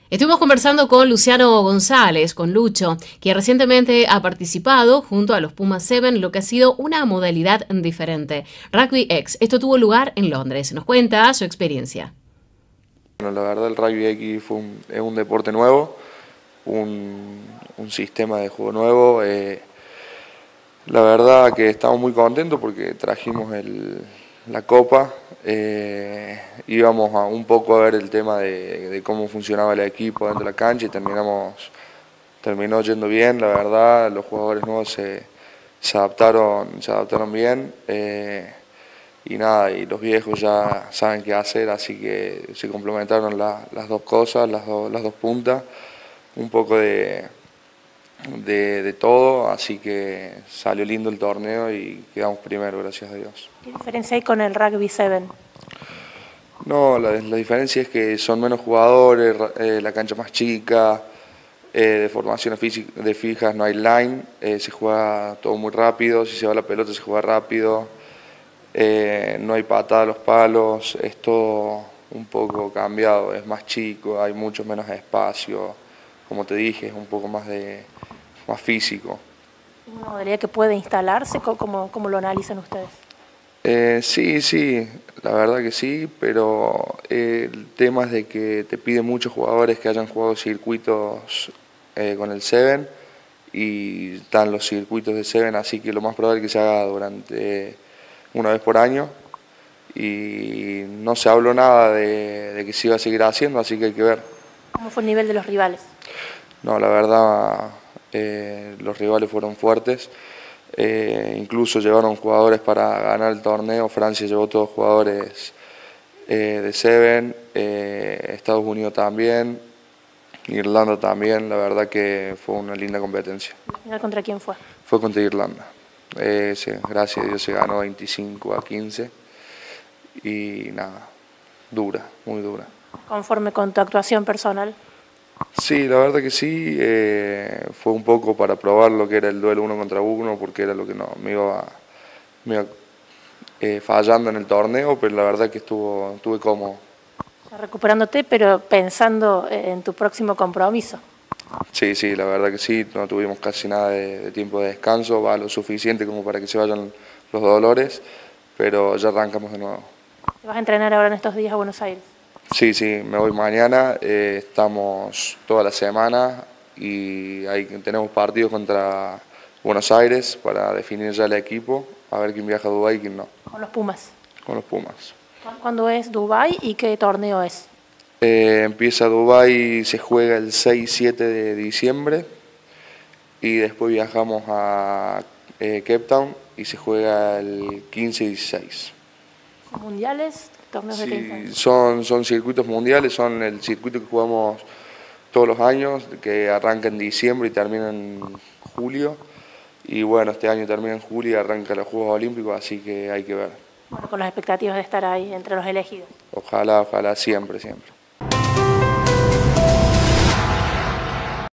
Estuvimos conversando con Luciano González, con Lucho, quien recientemente ha participado junto a los Pumas 7 lo que ha sido una modalidad diferente. Rugby X. Esto tuvo lugar en Londres. Nos cuenta su experiencia. Bueno, la verdad el Rugby X es un deporte nuevo, un sistema de juego nuevo. La verdad que estamos muy contentos porque trajimos la copa. Íbamos un poco a ver el tema de cómo funcionaba el equipo dentro de la cancha y terminó yendo bien. La verdad, los jugadores nuevos se adaptaron bien. Y nada, y los viejos ya saben qué hacer, así que se complementaron las dos cosas, las dos puntas, un poco de todo, así que salió lindo el torneo y quedamos primero, gracias a Dios. ¿Qué diferencia hay con el Rugby 7? No, la diferencia es que son menos jugadores, la cancha más chica, de formaciones fijas no hay line, se juega todo muy rápido, si se va la pelota se juega rápido. No hay patada a los palos, es todo un poco cambiado, es más chico, hay mucho menos espacio, como te dije, es un poco más físico. ¿Una modalidad que puede instalarse? ¿Cómo lo analizan ustedes? Sí, la verdad que sí, pero el tema es de que te pide muchos jugadores que hayan jugado circuitos con el 7 y están los circuitos de 7, así que lo más probable es que se haga durante una vez por año y no se habló nada de que se iba a seguir haciendo, así que hay que ver. ¿Cómo fue el nivel de los rivales? No, la verdad los rivales fueron fuertes, incluso llevaron jugadores para ganar el torneo. Francia llevó todos jugadores de 7, Estados Unidos también, Irlanda también. La verdad que fue una linda competencia. ¿Al final contra quién fue? Fue contra Irlanda. Sí, gracias a Dios se ganó 25-15 y nada, dura, muy dura. ¿Conforme con tu actuación personal? Sí, la verdad que sí, fue un poco para probar lo que era el duelo 1 contra 1, porque era lo que me iba fallando en el torneo, pero la verdad que estuve cómodo. Recuperándote, pero pensando en tu próximo compromiso. Sí, la verdad que sí, no tuvimos casi nada de tiempo de descanso, va lo suficiente como para que se vayan los dolores, pero ya arrancamos de nuevo. ¿Te vas a entrenar ahora en estos días a Buenos Aires? Sí, me voy mañana, estamos toda la semana y ahí tenemos partidos contra Buenos Aires para definir ya el equipo, a ver quién viaja a Dubái y quién no. ¿Con los Pumas? Con los Pumas. ¿Cuándo es Dubái y qué torneo es? Empieza Dubái, se juega el 6-7 de diciembre y después viajamos a Cape Town y se juega el 15 y 16. ¿Son mundiales? ¿Torneos de 30 años? Son circuitos mundiales, son el circuito que jugamos todos los años, que arranca en diciembre y termina en julio. Y bueno, este año termina en julio y arranca los Juegos Olímpicos, así que hay que ver. Bueno, con las expectativas de estar ahí entre los elegidos. Ojalá, siempre.